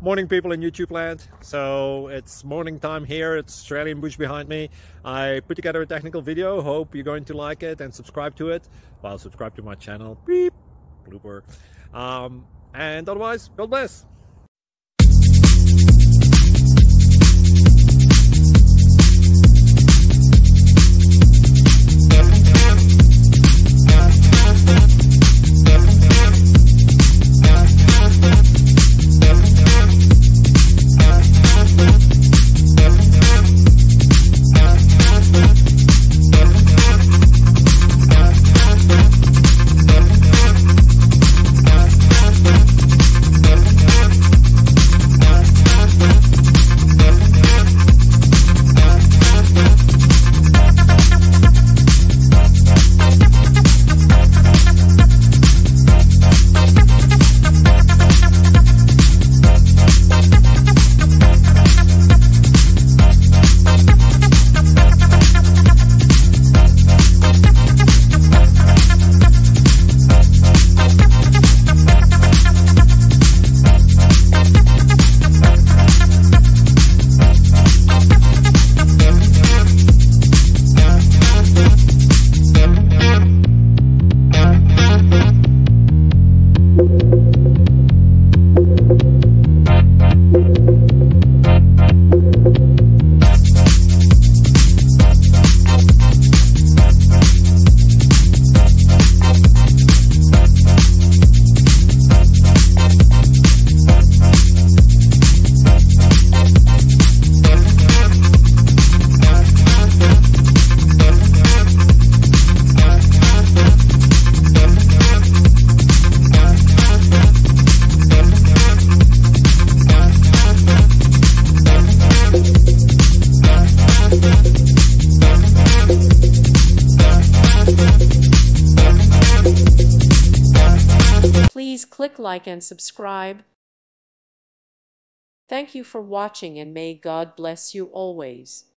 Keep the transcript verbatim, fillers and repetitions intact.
Morning, people in YouTube land. So it's morning time here. It's Australian bush behind me. I put together a technical video. Hope you're going to like it and subscribe to it. Well, subscribe to my channel. Beep. Blooper. Um, and otherwise, God bless. Please click like and subscribe. Thank you for watching, and may God bless you always.